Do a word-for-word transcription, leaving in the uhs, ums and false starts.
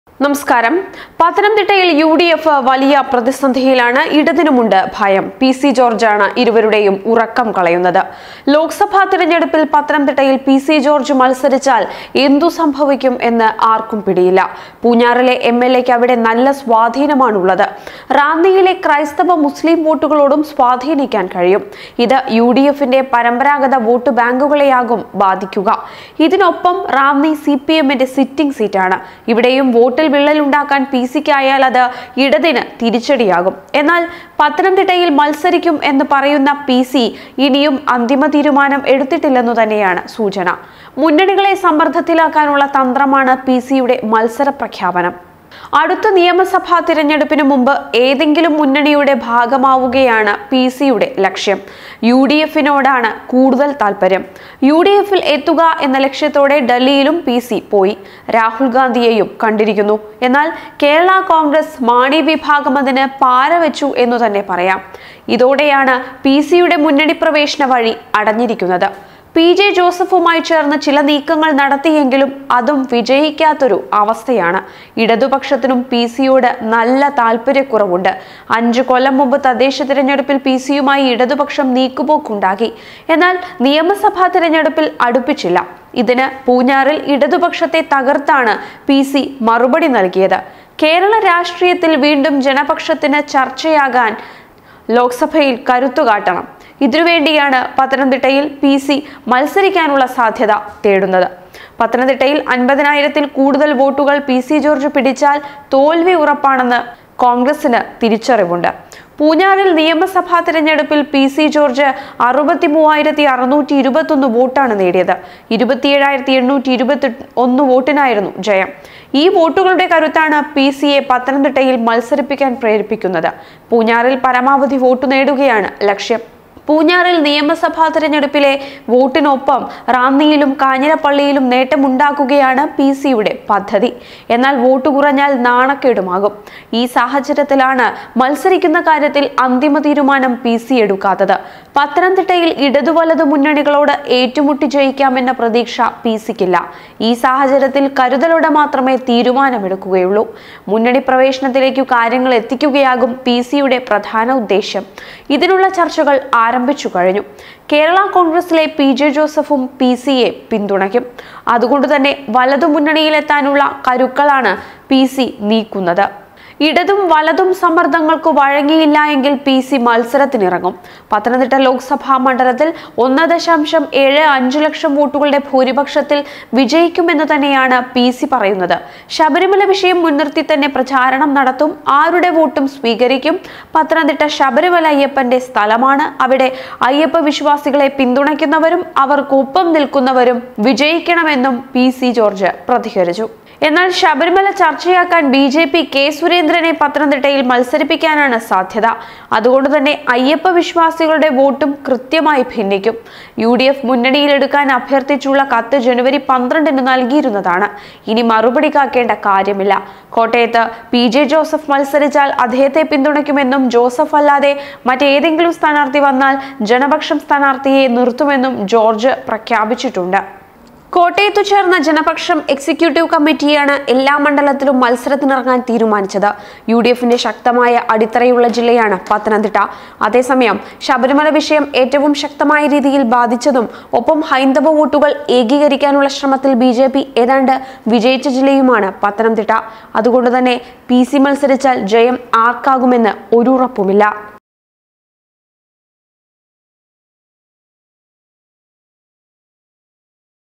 നമസ്കാരം. പത്തനംതിട്ടയിൽ U D F വലിയ പ്രതിസന്ധിയിലാണ്. ഇടതിനുമുണ്ട് ഭയം. പി സി ജോർജാണ് ഇരുവരുടെയും ഉറക്കം കളയുന്നത്. ലോക്സഭാ തിരഞ്ഞെടുപ്പിൽ പത്തനംതിട്ടയിൽ പി സി ജോർജ് മത്സരിച്ചാൽ എന്തു സംഭവിക്കും എന്ന് ആർക്കും പിടിയില്ല. പൂഞ്ഞാറിലെ എം എൽ എക്ക് അവിടെ നല്ല സ്വാധീനമാണുള്ളത്. റാന്നിയിലെ ക്രൈസ്തവ മുസ്ലിം വോട്ടുകളോടും സ്വാധീനിക്കാൻ കഴിയും. ഇത് യു ഡി എഫിന്റെ പരമ്പരാഗത വോട്ട് ബാങ്കുകളെയാകും ബാധിക്കുക. ഇതിനൊപ്പം റാന്നി സി പി എമ്മിന്റെ സിറ്റിംഗ് സീറ്റാണ്. ഇവിടെയും വോട്ടിൽ വിള്ളലുണ്ടാക്കാൻ പി സിക്കായാൽ അത് ഇടതിന് തിരിച്ചടിയാകും. എന്നാൽ പത്തനംതിട്ടയിൽ മത്സരിക്കും എന്ന് പറയുന്ന പി സി ഇനിയും അന്തിമ തീരുമാനം എടുത്തിട്ടില്ലെന്നു തന്നെയാണ് സൂചന. മുന്നണികളെ സമ്മർദ്ദത്തിലാക്കാനുള്ള തന്ത്രമാണ് പി സിയുടെ മത്സര പ്രഖ്യാപനം. അടുത്ത നിയമസഭാ തിരഞ്ഞെടുപ്പിന് മുമ്പ് ഏതെങ്കിലും മുന്നണിയുടെ ഭാഗമാവുകയാണ് പി സിയുടെ ലക്ഷ്യം. യു ഡി എഫിനോടാണ് കൂടുതൽ താല്പര്യം. യു ഡി എഫിൽ എത്തുക എന്ന ലക്ഷ്യത്തോടെ ഡൽഹിയിലും പി സി പോയി. രാഹുൽ ഗാന്ധിയെയും കണ്ടിരിക്കുന്നു. എന്നാൽ കേരള കോൺഗ്രസ് മാണി വിഭാഗം അതിന് പാരവെച്ചു എന്നു തന്നെ പറയാം. ഇതോടെയാണ് പി സിയുടെ മുന്നണി പ്രവേശന വഴി അടഞ്ഞിരിക്കുന്നത്. പി ജെ ജോസഫുമായി ചേർന്ന് ചില നീക്കങ്ങൾ നടത്തിയെങ്കിലും അതും വിജയിക്കാത്തൊരു അവസ്ഥയാണ്. ഇടതുപക്ഷത്തിനും പി സിയോട് നല്ല താല്പര്യക്കുറവുണ്ട്. അഞ്ചു കൊല്ലം മുമ്പ് തദ്ദേശ തിരഞ്ഞെടുപ്പിൽ പി സിയുമായി ഇടതുപക്ഷം നീക്കുപോക്കുണ്ടാക്കി. എന്നാൽ നിയമസഭാ തിരഞ്ഞെടുപ്പിൽ അടുപ്പിച്ചില്ല. ഇതിന് പൂഞ്ഞാറിൽ ഇടതുപക്ഷത്തെ തകർത്താണ് പി സി മറുപടി നൽകിയത്. കേരള രാഷ്ട്രീയത്തിൽ വീണ്ടും ജനപക്ഷത്തിന് ചർച്ചയാകാൻ ലോക്സഭയിൽ കരുത്തുകാട്ടണം. ഇതിനുവേണ്ടിയാണ് പത്തനംതിട്ടയിൽ പി സി മത്സരിക്കാനുള്ള സാധ്യത തേടുന്നത്. പത്തനംതിട്ടയിൽ അൻപതിനായിരത്തിൽ കൂടുതൽ വോട്ടുകൾ പി സി ജോർജ് പിടിച്ചാൽ തോൽവി ഉറപ്പാണെന്ന് കോൺഗ്രസിന് തിരിച്ചറിവുണ്ട്. പൂഞ്ഞാറിൽ നിയമസഭാ തിരഞ്ഞെടുപ്പിൽ പി സി ജോർജ് അറുപത്തി മൂവായിരത്തി അറുന്നൂറ്റി ഇരുപത്തി ഒന്ന് വോട്ടാണ് നേടിയത്. ഇരുപത്തിയേഴായിരത്തി എണ്ണൂറ്റി ഇരുപത്തി ഒന്ന് വോട്ടിനായിരുന്നു ജയം. ഈ വോട്ടുകളുടെ കരുത്താണ് പി സിയെ പത്തനംതിട്ടയിൽ മത്സരിപ്പിക്കാൻ പ്രേരിപ്പിക്കുന്നത്. പൂഞ്ഞാറിൽ പരമാവധി വോട്ട് നേടുകയാണ് ലക്ഷ്യം. പൂഞ്ഞാറിൽ നിയമസഭാ തിരഞ്ഞെടുപ്പിലെ വോട്ടിനൊപ്പം റാന്നിയിലും കാഞ്ഞിരപ്പള്ളിയിലും നേട്ടമുണ്ടാക്കുകയാണ് പി സിയുടെ പദ്ധതി. എന്നാൽ വോട്ട് കുറഞ്ഞാൽ നാണക്കേടുമാകും. ഈ സാഹചര്യത്തിലാണ് മത്സരിക്കുന്ന കാര്യത്തിൽ അന്തിമ തീരുമാനം പി സി എടുക്കാത്തത്. പത്തനംതിട്ടയിൽ ഇടതു വലതു മുന്നണികളോട് ഏറ്റുമുട്ടി ജയിക്കാമെന്ന പ്രതീക്ഷ പി സിക്കില്ല. ഈ സാഹചര്യത്തിൽ കരുതലോടെ മാത്രമേ തീരുമാനമെടുക്കുകയുള്ളൂ. മുന്നണി പ്രവേശനത്തിലേക്കു കാര്യങ്ങൾ എത്തിക്കുകയാകും പി സിയുടെ പ്രധാന ഉദ്ദേശ്യം. ഇതിനുള്ള ചർച്ചകൾ ആരംഭിച്ചു കഴിഞ്ഞു. കേരള കോൺഗ്രസിലെ പി ജെ ജോസഫും പി സിയെ പിന്തുണയ്ക്കും. അതുകൊണ്ട് തന്നെ വലതു മുന്നണിയിലെത്താനുള്ള കരുക്കളാണ് പി സി നീക്കുന്നത്. ഇടതും വലതും സമ്മർദ്ദങ്ങൾക്ക് വഴങ്ങിയില്ല എങ്കിൽ പി സി മത്സരത്തിനിറങ്ങും. പത്തനംതിട്ട ലോക്സഭാ മണ്ഡലത്തിൽ ഒന്ന് ദശാംശം ഏഴ് അഞ്ച് ലക്ഷം വോട്ടുകളുടെ ഭൂരിപക്ഷത്തിൽ വിജയിക്കുമെന്ന് തന്നെയാണ് പി സി പറയുന്നത്. ശബരിമല വിഷയം മുൻനിർത്തി തന്നെ പ്രചാരണം നടത്തും. ആരുടെ വോട്ടും സ്വീകരിക്കും. പത്തനംതിട്ട ശബരിമല അയ്യപ്പന്റെ സ്ഥലമാണ്. അവിടെ അയ്യപ്പ വിശ്വാസികളെ പിന്തുണയ്ക്കുന്നവരും അവർക്കൊപ്പം നിൽക്കുന്നവരും വിജയിക്കണമെന്നും പി സി ജോർജ് പ്രതികരിച്ചു. എന്നാൽ ശബരിമല ചർച്ചയാക്കാൻ ബി ജെ പി കെ സുരേന്ദ്രനെ പത്തനംതിട്ടയിൽ മത്സരിപ്പിക്കാനാണ് സാധ്യത. അതുകൊണ്ട് തന്നെ അയ്യപ്പ വിശ്വാസികളുടെ വോട്ടും കൃത്യമായി ഭിന്നിക്കും. യു ഡി എഫ് മുന്നണിയിലെടുക്കാൻ അഭ്യർത്ഥിച്ചുള്ള കത്ത് ജനുവരി പന്ത്രണ്ടിന് നൽകിയിരുന്നതാണ്. ഇനി മറുപടി കാക്കേണ്ട കാര്യമില്ല. കോട്ടയത്ത് പി ജെ ജോസഫ് മത്സരിച്ചാൽ അദ്ദേഹത്തെ പിന്തുണയ്ക്കുമെന്നും ജോസഫ് അല്ലാതെ മറ്റേതെങ്കിലും സ്ഥാനാർത്ഥി വന്നാൽ ജനപക്ഷം സ്ഥാനാർത്ഥിയെ നിർത്തുമെന്നും ജോർജ് പ്രഖ്യാപിച്ചിട്ടുണ്ട്. കോട്ടയത്തു ചേർന്ന ജനപക്ഷം എക്സിക്യൂട്ടീവ് കമ്മിറ്റിയാണ് എല്ലാ മണ്ഡലത്തിലും മത്സരത്തിനിറങ്ങാൻ തീരുമാനിച്ചത്. യു ഡി എഫിന്റെ ശക്തമായ അടിത്തറയുള്ള ജില്ലയാണ് പത്തനംതിട്ട. അതേസമയം ശബരിമല വിഷയം ഏറ്റവും ശക്തമായ രീതിയിൽ ബാധിച്ചതും ഒപ്പം ഹൈന്ദവ വോട്ടുകൾ ഏകീകരിക്കാനുള്ള ശ്രമത്തിൽ ബി ജെ പി ഏതാണ്ട് വിജയിച്ച ജില്ലയുമാണ് പത്തനംതിട്ട. അതുകൊണ്ട് തന്നെ പി സി മത്സരിച്ചാൽ ജയം ആർക്കാകുമെന്ന് ഒരു ഉറപ്പുമില്ല.